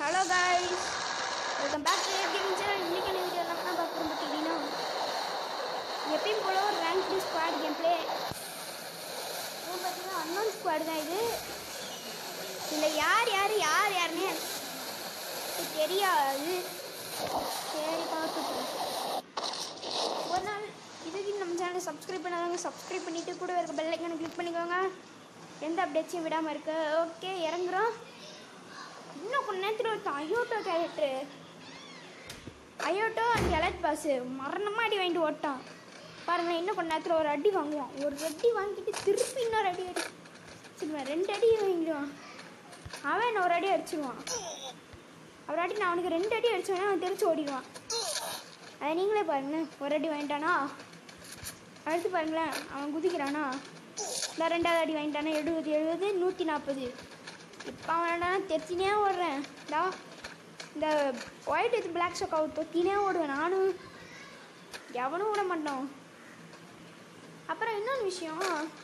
Hello guys, welcome back to gaming channel. இன்றைக்கி video என்ன பார்க்குறோம் பார்த்தீங்கன்னா, எப்பயும் போல ஒரு ரேங்க் ஸ்குவாட் கேம் பிளே. இது பார்த்தீங்கன்னா அன்னோன் ஸ்குவாட் தான். இதில் யாருன்னே தெரியாது. சரி பார்த்துக்கலாம். ஒரு நாள் இதுக்கு நம்ம சேனலை சப்ஸ்கிரைப் பண்ணாதவங்க சப்ஸ்கிரைப் பண்ணிவிட்டு கூட இருக்க பெல் ஐக்கானை கிளிக் பண்ணிக்கோங்க. எந்த அப்டேட்ஸையும் விடாமல் இருக்கு. ஓகே, இறங்குறோம். இன்னும் கொஞ்ச நேரத்தில் ஒரு அயோட்டோ கேரக்டரு அயோட்டோ அந்த எலக்ட் பாஸு மரணமாக அடி வாங்கிட்டு ஓட்டான் பாருங்களேன். இன்னும் கொஞ்ச நேரத்தில் ஒரு அடி வாங்குவான். ஒரு அடி வாங்கிட்டு திருப்பி இன்னொரு அடி அடிச்சிடுவேன். 2 அடி வாங்கிடுவான். அவன் என்ன ஒரு அடி அடிச்சிடுவான். அவராட்டி நான் அவனுக்கு 2 அடி அடிச்சோன்னா அவன் தெரிச்சு ஓடிடுவான். அதை நீங்களே பாருங்களேன். ஒரு அடி வாங்கிட்டானா, அடுத்து பாருங்களேன் அவன் குதிக்கிறானா, இந்த 2வது அடி வாங்கிட்டானா 70 140. இப்போ அவன் தெரிச்சினே ஓடுறேன். இந்த ஒயிட் வித் பிளாக் ஷோக்காவை தொத்தினே ஓடுவேன். நானும் எவனும் விட மாட்டோம். அப்புறம் இன்னொன்று விஷயம்,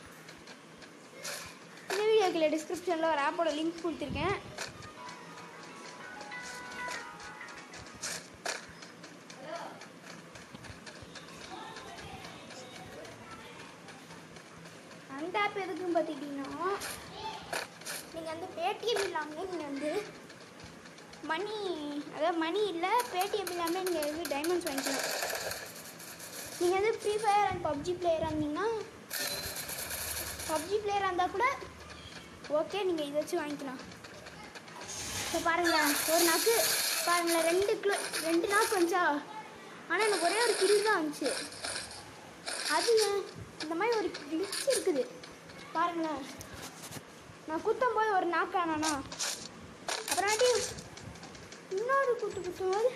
இந்த வீடியோக்கில் டிஸ்கிரிப்ஷனில் ஒரு ஆப்போட லிங்க் கொடுத்துருக்கேன். அந்த ஆப் எதுக்குன்னு பார்த்துக்கிட்டிங்கன்னா, நீங்கள் வந்து பேடிஎம் இல்லாமல் நீங்கள் வந்து மணி இல்லை, பேடிஎம் இல்லாமல் நீங்கள் வந்து டைமண்ட்ஸ் வாங்கிக்கலாம். நீங்கள் வந்து ஃப்ரீ ஃபயர் அண்ட் பப்ஜி பிளேயராக இருந்தீங்கன்னா, பப்ஜி பிளேயராக இருந்தால் கூட ஓகே, நீங்கள் இதை வச்சு வாங்கிக்கலாம். இப்போ பாருங்களேன், ஒரு நாக்கு பாருங்களேன் 2 நாக்கு வந்துச்சா. ஆனால் எனக்கு ஒரே ஒரு கில் தான் வந்துச்சு. அது இந்த மாதிரி ஒரு கிளிச் இருக்குது பாருங்களேன். நான் குத்தும் போது ஒரு நாக்கு ஆனானா, அப்புறமாட்டி இன்னொரு குத்தும் போது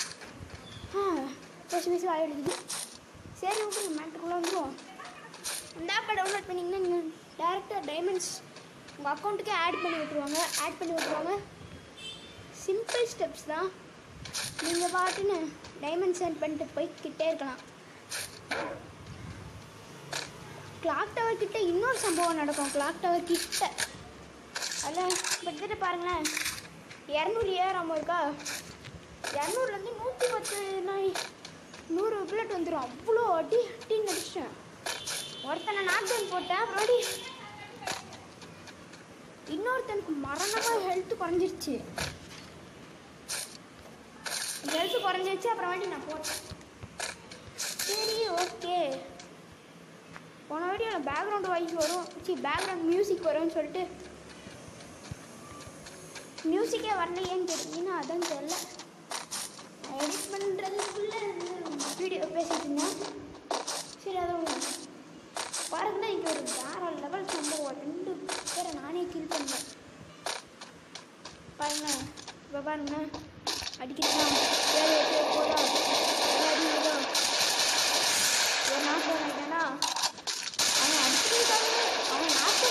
பேசி ஆகிடுது. சரி ஓகே, மேட்ருக்குள்ளே வந்துடுவோம். அந்த ஆப்பை டவுன்லோட் பண்ணிங்கன்னா நீங்கள் டேரெக்டாக டைமண்ட்ஸ் உங்கள் அக்கௌண்ட்டுக்கே ஆட் பண்ணி விட்ருவாங்க. சிம்பிள் ஸ்டெப்ஸ் தான். நீங்கள் பாட்டுன்னு டைமண்ட் சென்ட் பண்ணிட்டு போய்கிட்டே இருக்கலாம். கிளாக் டவர் கிட்ட இன்னொரு சம்பவம் நடக்கும். கிளாக் டவர் கிட்ட அதில் கிட்டத்தட்ட பாருங்களேன் 200 ஏறாமல் இருக்கா. 200லேருந்து 110 100 புல்லட் வந்துடும். அவ்வளோ அடின்னு நடிச்சிட்டேன். ஒருத்தனை நாக்டவுன் போட்டேன். அப்புறம் இன்னொருத்தனுக்கு மரணமாக ஹெல்த்து குறைஞ்சிருச்சு. அப்புறமாட்டி நான் போட்டேன். சரி ஓகே, போன வீடியோவில் பேக்ரவுண்ட் வாய்ஸ் வரும், பேக்ரவுண்ட் மியூசிக் வரும்னு சொல்லிட்டு மியூசிக்கே வரலையேன்னு கேட்டிங்கன்னா அதான் தெரியல. எடிட் பண்ணுறதுக்குள்ளே வீடியோ பேசிட்டு இருந்தேன். சரி அதுவும் பாருங்கன்னா இங்கே ஒரு வேற லெவல் சம்பவம். 2 பேரை நானே கில் பண்ணேன் பாருங்க. இப்போ பாருங்க அடிக்கிறேன். போதா அடிக்கிறதோ ஒரு நாக்கு ஆகிட்டானா, அவன் அடிச்சிருக்காங்க. அவன் நாக்கு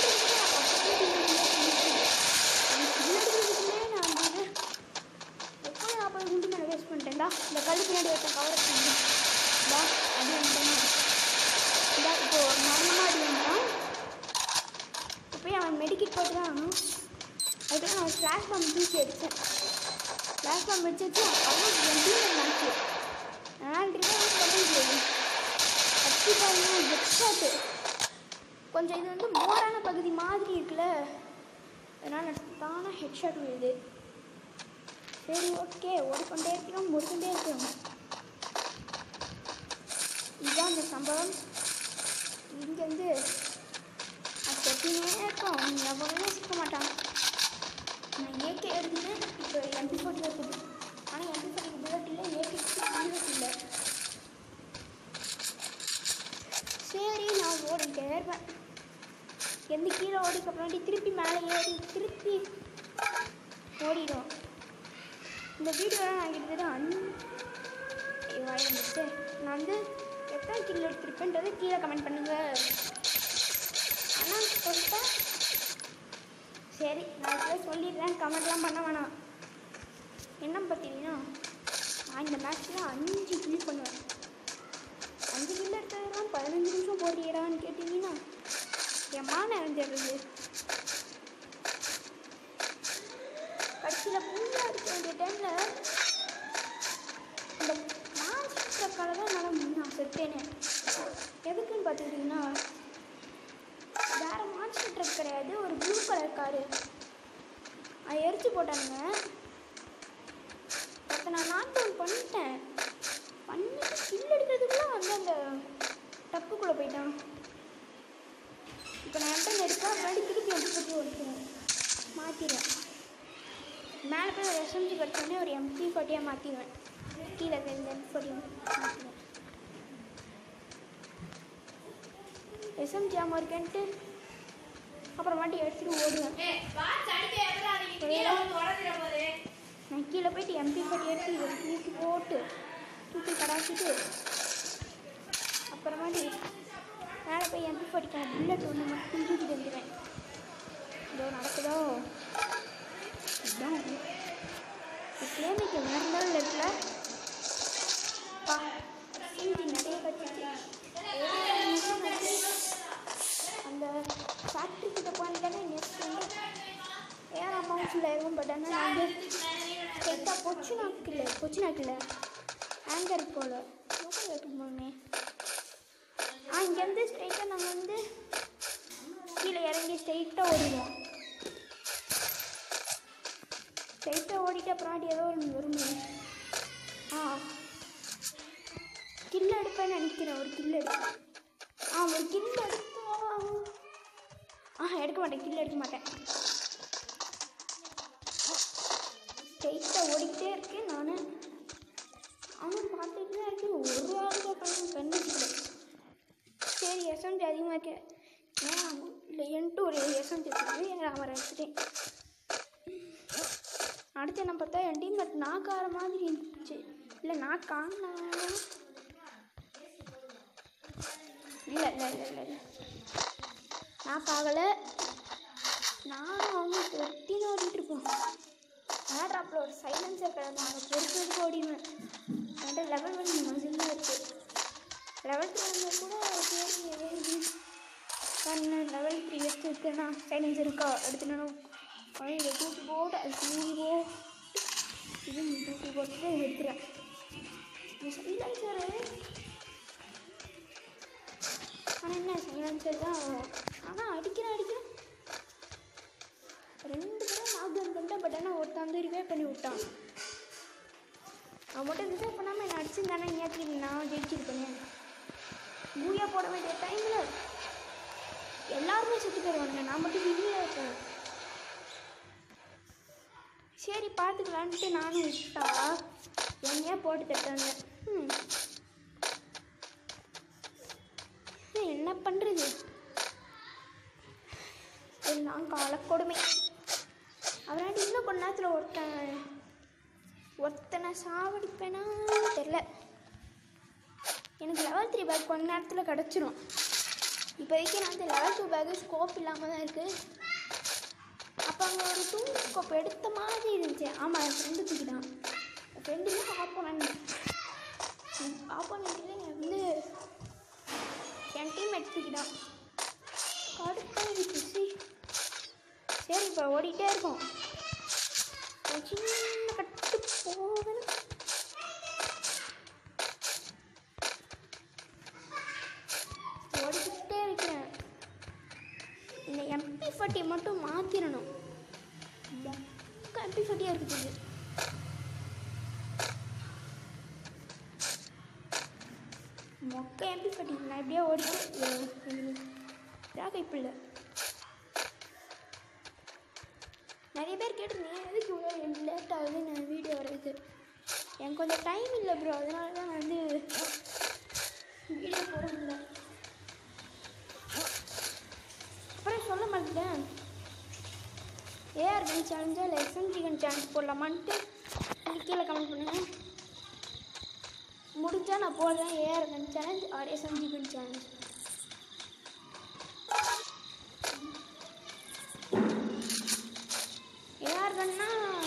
நான் 40 குண்டு மேலே வேஸ்ட் பண்ணிட்டேன்டா. இந்த கல் பின்னாடி வச்ச கவரை வா அடி வந்துட்டேன். இப்போ மரணமாக அடி வந்துட்டான். இப்போயே அவன் மெடிக்கிட் போட்டு தான் ஆகணும். அதுக்கப்புறம் நான் ஃப்ளாஷ் பாம்பு தூக்கி அடித்தேன். ஃப்ளாஷ் பாம்பு வச்சு அவன் மேட்ச்சு அதனால் முடியாது. அச்சு பாருங்க ஹெட்ஷாட்டு. கொஞ்சம் இது வந்து மோரான பகுதி மாதிரி இருக்குல்ல, அதனால் தானே ஹெட்ஷாட் விழுது. சரி ஓகே, ஓடிக்கொண்டே இருக்கிறோம். இதுதான் இந்த சம்பவம். இங்கேருந்து கட்டினே இருக்கோம். எவ்வளோ சிக்க மாட்டாங்க. நான் ஏகே எடுத்துட்டு இப்போ MP40 இருக்குது. ஆனால் MP40 புல்லட் இல்லை, ஏகேக்கு புல்லட் இல்லை. சரி நான் ஓடிக்கிட்டே இருப்பேன். எந்த கீழே ஓடிக்கப்புறமாட்டி திருப்பி மேலே ஏறி திருப்பி ஓடிடும். இந்த வீடியோலாம் நான் கிட்டத்தட்ட வந்துட்டு நான் வந்து எத்தனை கிலோ எடுத்துருப்பேன்றது கீழே கமெண்ட் பண்ணுங்கள். ஆனால் சொல்லிட்டேன். சரி நான் போய் சொல்லிடுறேன், கமெண்ட்லாம் பண்ண வேணாம். என்ன பார்த்தீங்கன்னா, நான் இந்த மேட்ச்சில் 5 கில் பண்ணுவேன். 5 கில் எடுத்ததெல்லாம் 15 நிமிஷம் போட்டியிடான்னு கேட்டிங்கன்னா என் மான இறந்துடுறது. கட்சியில் ஃபுல்லாக இருக்க வேண்டிய டைமில் இந்த மாஸ்டருக்காக தான் நான் செத்தேனே. எதுக்குன்னு பார்த்துக்கிட்டிங்கன்னா, வேறு மான்ஸ்டர் ட்ரக் கிடையாது, ஒரு ப்ளூ கலர் காரு. அதை எரிச்சு போட்டானுங்க. அதை நான் நாக் டவுன் பண்ணிட்டேன். பண்ணிட்டு கில் எடுக்கிறதுக்குள்ளே வந்து அந்த டப்புக்குள்ளே போயிட்டான். இப்போ நான் என்கிட்ட இருக்கா முன்னாடி திருப்பி MP40 ஓடிக்கிறேன், மாற்றிடுவேன். மேலே போய் ஒரு SMG கட்டோடனே ஒரு MP40 மாற்றிடுவேன். கீழே இந்த MP40 மாற்றிடுவேன். SMG ஆமாம் இருக்கேன்ட்டு அப்புறமாட்டி எடுத்துகிட்டு ஓடுவேன். நான் கீழே போயிட்டு MP40 எடுத்து தூக்கி போட்டு தூக்கி கடாச்சிட்டு அப்புறமாட்டி மேலே போய் MP40 புல்லட் ஒன்று மட்டும் தூக்கிட்டு வந்துடுவேன். இதோ நடக்குதோ இதுதான் கிளைமேட் வேறு லெவலில் இருக்குல்ல. நிறைய கட்டிச்சு. அந்த ஃபேக்ட்ரி கிட்ட போனீங்கன்னா நெக்ஸ்ட் வந்து ஏர் அமௌண்ட்ஸில் இருக்கும். பட் ஆனால் நான் வந்து ஸ்ட்ரெயிட்டாக பொச்சினாக்கில் ஆங்கர் போல் போகணுமே. இங்கேருந்து ஸ்ட்ரெயிட்டாக நாங்கள் வந்து கீழே இறங்கி ஸ்ட்ரெயிட்டாக ஓடிடுவோம். ஸ்ட்ரெயிட்டாக ஓடிட்டு அப்புறம் ஏதோ ஒன்று வருமே. கில் எடுப்பேன்னு நினைக்கிறேன். ஒரு கில் எடுப்பேன். ஒரு கில் எடுக்க மாட்டேன். கில் எடுக்க மாட்டேன். ஸ்ட்ரெயிட்டாக ஓடிக்கிட்டே இருக்கேன் நான். ஆனால் பார்த்துட்டு தான் இருக்கேன். ஒரு ஆளுக்கு கண்டுபிடிக்கல. சரி SMG அதிகமாக இருக்கேன். இல்லை என்ட்டு ஒரு SMG இருக்குது. அவரை எடுத்துட்டேன். அடுத்து என்ன பார்த்தா என் டீம் பட் நாக்கார மாதிரி இருந்துச்சு. இல்லை நான் காணா. இல்லை நான் பார்க்கலை. நானும் அவங்க ஒட்டின்னு ஓடிட்டுருப்போம். ஏர்ட்ராப்பில் ஒரு சைலன்சர் கிடந்து அதை பொறுத்ததுக்கு ஓடிடுவேன். என்கிட்ட லெவல் 1 மசிலாக இருக்குது. லெவல் 3 கூட லெவல் 3 வச்சுருக்கேன்னா சைலன்சர் இருக்கா எடுத்துடணும். இதை தூக்கி போட்டு அது தூக்கி போட்டு இது தூக்கி போட்டு எடுத்துகிறேன். சைலன்சரு ஆனால் என்ன சைலன்சர் தான். ஆனால் அடிக்கிறேன் 2 பேரும் லாக்டவுன் பண்ணிட்டேன். பட் ஆனால் ஒருத்தன் வந்து ரிவைவ் பண்ணி விட்டான். அவன் மட்டும் ரிவைவ் பண்ணாமல் என்னை அடிச்சுருந்தானே நேற்று நான் ஜெயிச்சிருப்பேன். பூயா போட வேண்டிய டைமில் எல்லாருமே சுற்றி போயிடுவானுங்க. நான் மட்டும் ஃப்ரீயாக இருக்கேன். சரி பார்த்துக்கலான்ட்டு நானும் விட்டா என்னையா போட்டு தட்டாங்க. என்ன பண்ணுறது எல்லாம் காலக்கொடுமை. அவராட்டி இன்னும் கொஞ்ச நேரத்தில் ஒருத்தனை சாவடிப்பேனா தெரில. எனக்கு லெவல் 3 பேக் கொஞ்ச நேரத்தில் கிடச்சிரும். இப்போதைக்கு நான் வந்து லெவல் 2 பேக்கு ஸ்கோப் இல்லாமல் தான் இருக்குது. அப்போ அங்கே ஒரு 2 ஸ்கோப் எடுத்த மாதிரி இருந்துச்சு. ஆமாம் என் ஃப்ரெண்டு தூக்கிட்டான். என் ஃப்ரெண்டுமே ஆப்போனன்ட் வந்து என் டீம் எடுத்துக்கிட்டான். கடுப்பாயிடுச்சு. சரி இப்போ ஓடிட்டே இருக்கோம். சின்ன கட்டு போகணும். ஓடிக்கிட்டே இருக்கிறேன். இந்த MP40 மட்டும் மாற்றிடணும். MP40 இருக்குது. மொக்க MP40 நான் எப்படியா ஓடிட்டு இப்போ இல்லை. நிறைய பேர் கேட்டிருந்தீங்க எதுக்கு இவ்வளோ லேட் ஆகுது நான் வீடியோ வர்றது. எனக்கு கொஞ்சம் டைம் இல்லை ப்ரோ, அதனால தான் நான் வந்து வீடியோ போட முடியல. அப்புறம் சொல்ல மாட்டேன் AR கன் சேலஞ்சா இல்லை SMG கன் சேலஞ்ச் போடலாமான்ட்டு கீழே கமெண்ட் பண்ணுங்கள். முடிஞ்சால் நான் போடுறேன் AR gun challenge or SMG gun challenge. AR கன்னா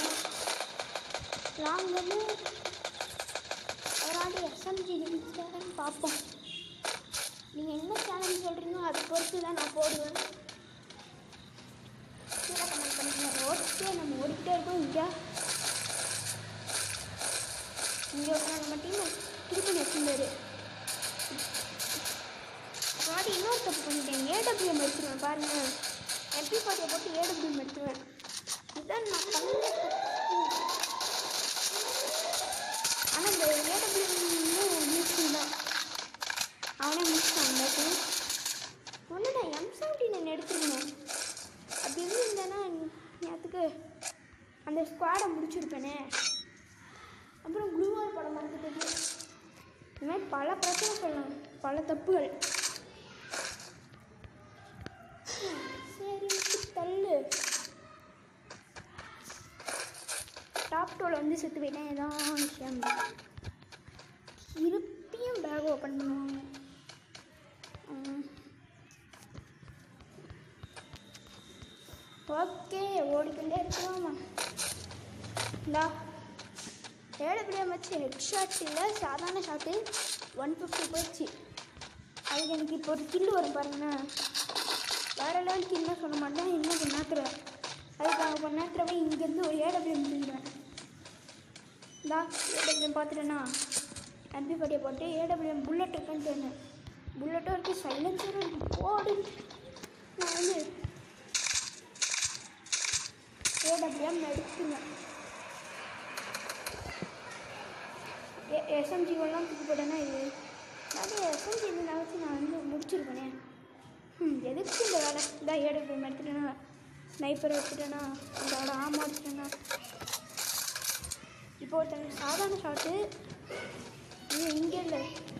லாங் கன்னு அவராடி SMG கன் சேலஞ்ச் பார்ப்போம். நீங்கள் என்ன சேலஞ்ச் சொல்கிறீங்களோ அதை பொறுத்து தான் நான் போடுவேன். கீழே கமெண்ட் பண்ணிக்கலாம். ஓடிட்டே நம்ம ஓடிக்கிட்டே இருக்கோம். இங்கே இங்கே ஒருத்தர் நம்ம டீமை கில் பண்ணி வச்சுருந்தாரு. அப்புறமாட்டி இன்னொரு தப்பு பண்ணிட்டேன், ஏடபிள்யூஎம் எடுத்துருவேன் பாருங்கள். MP40 போட்டு ஏடபிள்யூஎம் எடுத்துருவேன். இதுதான் நான் பண்ண. ஆனால் இந்த ஏடபிள்யூஎம் யூஸ் தான் அவனே முடிச்சிட்டான். அந்த ஒன்று நான் M79 எடுத்துருக்கணும். அப்படி இருந்தேன்னா நேற்றுக்கு அந்த ஸ்குவாடை முடிச்சிருப்பேனே. அப்புறம் க்ளூவால் படம் மறந்துட்டு இந்த மாதிரி பல பிரச்சனை சொல்லலாம், பல தப்புகள். சரி தள்ளு. டாப் 2ல் வந்து செத்து போயிட்டேன். இதான் விஷயம். திருப்பியும் பேக் ஓப்பன் பண்ணுவாங்க. ஓகே, ஓடிக்கொண்டே இருக்கலாமா? இந்தா ஏடபிள்யூஎம் வச்சு ஹெட் ஷாட் இல்லை, சாதாரண ஷாட்டு 150 போயிடுச்சு. அதுக்கு எனக்கு இப்போ ஒரு கில்லு வரும் பாருங்கண்ணா. வேறு லெவல் கில்லுன்னு சொல்ல மாட்டேன். இன்னும் கொஞ்சம் நேரத்தில் அதுக்காக கொஞ்ச நேரத்தில் போய் இங்கேருந்து ஒரு ஏடபிள்யூஎம் செஞ்சுருவேன். இந்தா ஏடபிள்யூஎம் பார்த்துட்டேன்னா MP40 போட்டு ஏடபிள்யூஎம் புல்லட் இருக்குன்னு சொன்னேன். புல்லட்டும் இருக்குது, சைலன்சரும் இருக்குது. போடு, நான் வந்து ஏடபிள்யூஎம் எடுத்துருவேன். SMG1 தூக்கி போட்டேன்னா இது நிறைய SMG நினச்சி நான் வந்து முடிச்சிருப்பேனே. எதுக்கு இந்த வேலை? இதான் ஏடபிள்யூஎம் எடுத்துட்டேன்னா, ஸ்னைப்பர் எடுத்துட்டேன்னா, அதோட ஆமா எடுத்துட்டேன்னா. இப்போ ஒருத்தங்க சாதாரண ஷாட்டு இது இங்கே இல்லை,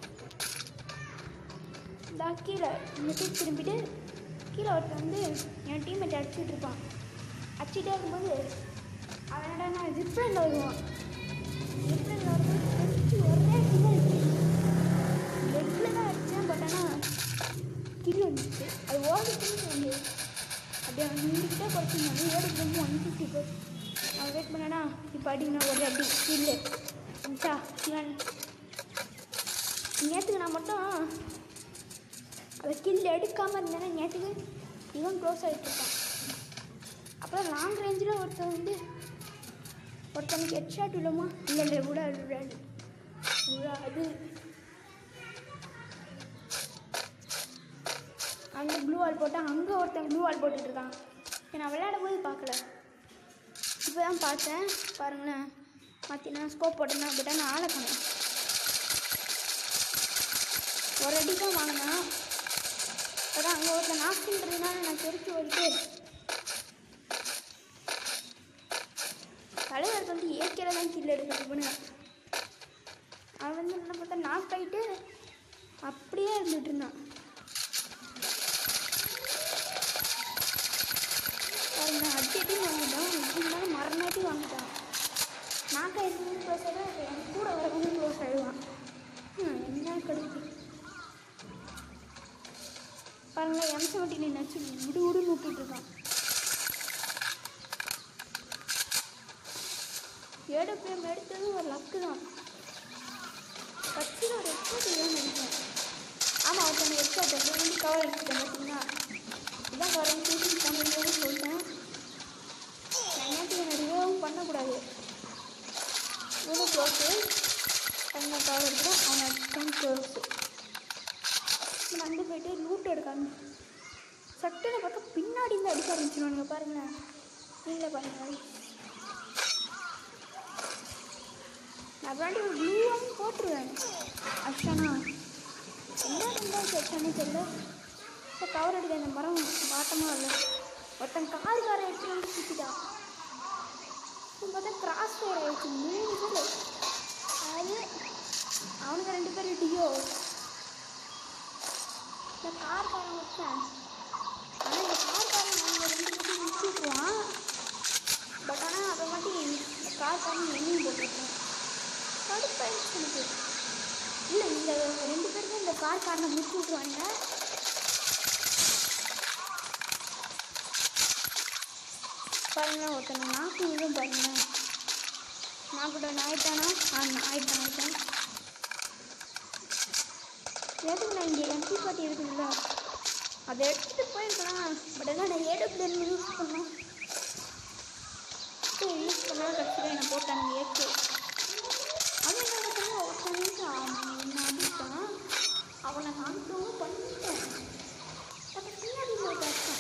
இதான் கீழே இந்த சீட் திரும்பிட்டு கீழே ஒருத்தர் வந்து என் டீம்மேட் அடிச்சுட்டு இருப்பான். அடிச்சுட்டே இருக்கும்போது அவன் என்னடா ஜிப்ரனில் வருவான். ஜிப்ரனில் வரும்போது ஒரே லெக்கில் தான் அடித்தேன். பட் ஆனால் கில் வந்துச்சு. அது ஓடிச்சுன்னு வந்து அப்படியே அவன் நின்றுக்கிட்டே குறைச்சிருந்தாங்க. ஏடுக்கு 150 போய் அவன் வெயிட் பண்ணனா இப்போ அடிக்கணும் ஒரு அடி கில்லு இருந்துச்சா. இவன் நேற்றுக்கு நான் மட்டும் அதை கில் எடுக்காமல் இருந்தேன்னா நேற்றுக்கு இவன் க்ளோஸ் ஆகிட்டுருக்கான். அப்புறம் லாங் ரேஞ்சில் ஒருத்தன் வந்து ஒருத்தனுக்கு ஹெட் ஷாட் விழுமா? இல்லை விடாது அங்கே ப்ளூ வால் போட்டால் அங்கே ஒருத்தன் ப்ளூ வால் போட்டுட்ருக்கான். நான் விளையாடும் போது பார்க்கல, இப்போ தான் பார்த்தேன். பாருங்களேன், பார்த்தீங்கன்னா ஸ்கோப் போட்டேன்னா அப்படின்னா நான் ஆளை பண்ணேன். ஒரு அடி தான் வாங்கினேன். அதான் அங்கே ஒருத்தன் நாக்குன்றதுனால நான் தெரிச்சு ஓடிட்டு தலைவருக்கு வந்து ஏற்கனவே தான் கீழே எடுக்கணும்னு அவன் வந்து என்ன பார்த்தா நாக் ஆகிட்டு அப்படியே இருந்துட்டு இருந்தான். பாருங்க, அடி வாங்கிட்டான். இருந்தாலும் மரணாட்டி வாங்கிட்டான். நாக்காக இருந்து க்ளோஸ் ஆகிடும். என் கூட வரவங்க க்ளோஸ் ஆகிடுவான். என்ன கிடைக்கு பாருங்களேன். M79 நினச்சி விடுன்னு விட்டுட்ருக்கான். ஏடபிள்யூஎம் எடுத்தது ஒரு லக்கு தான். கட்சியில் ஒரு எக்ஸ்போர்ட் இல்லைன்னு நினைச்சேன். ஆமாம், ஒருத்தன் எக்ஸ்போர்ட் வந்து கவர் எடுத்துட்டேன். பார்த்தீங்கன்னா இதான் கவர் பேசி பண்ணுறதுன்னு சொல்லிட்டேன். நான் நேற்றுக்கு ரிவ்யூவும் பண்ணக்கூடாது. இவ்வளோ க்ளோஸு தங்க கவர் எடுத்துட்டேன். அவனை அடிச்சுட்டான் க்ளோஸு. வந்து போய்ட்டு லூட் எடுக்காங்க. சட்டுன்னு பார்த்தா பின்னாடி இருந்து அடிக்க ஆரம்பிச்சிடுவானுங்க. பாருங்களேன், நீங்களே பாருங்கள். நான் பின்னாடி ஒரு ப்ளூ வாங்கி போட்டுருவேன். அஷ்டானா என்ன இருந்தாலும் அஷ்டானே தெரியல. இப்போ கவர் எடுக்க இந்த மரம் வாட்டமாக இல்லை. ஒருத்தன் காரை எடுத்துகிட்டு வந்து சுற்றிட்டான். இப்போ பார்த்தா கிராஸ் ஃபயர் ஆகிடுச்சு. 3 பேர். அது அவனுக்கு 2 பேர் டியோ. இந்த கார்காரன் வச்சேன். ஆனால் இந்த கார்காரன் அவங்க 2 பேரும் முடிச்சுட்டுருவான். பட் ஆனால் அதை மாட்டி இந்த கார்காரன் எண்ணியும் போட்டுருக்கேன். கடுப்பாயிடுச்சு எனக்கு. இல்லை, இந்த 2 பேருமே இந்த கார்காரனை முடிச்சு விட்ருவாங்க. பாருங்கள், ஒருத்தனை நாக்கு விழும் பாருங்கள். நான் கூட ஆயிட்டானா? ஆயிட்டேன். எதுக்கு நான் இங்கே MP40 இருக்குதுல்ல, அதை எடுத்துகிட்டு போயிருக்கலாம். பட் ஆனால் நான் ஏடபிள்யூஎம் யூஸ் பண்ணோம். யூஸ் பண்ணாலும் கடைசியில் என்னை போட்டாங்க ஏக்கு. அவன் பண்ணிட்டு அவன் அடித்தான். அவனை காண்ட்ரோவும் பண்ணிட்டேன். பட் பின்னாடி போயிட்டான்.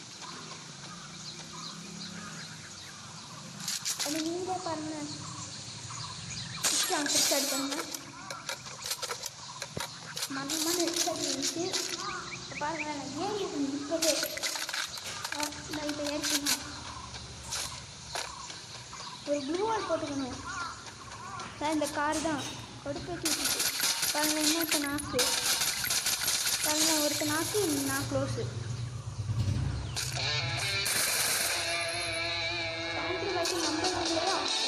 அது நீங்களே பாருங்க. ஹெட்ஷாட் பண்ணுங்க. மனமான ஹெட்ஷாட் இருந்துச்சு. பாருங்க நான் ஏன் இது நிற்பதே நான் இப்போ ஏற்கணும். ஒரு ப்ளூ வால் போட்டுக்கணும். இந்த கார் தான் கொடுப்பேற்றி விட்டுச்சு. பாருங்க இன்னொருத்த நாக்கு. பாருங்க ஒருத்த நாக்கு நான் க்ளோஸு. பேண்ட்ரி வாய்க்கு நம்பர் இல்லையா?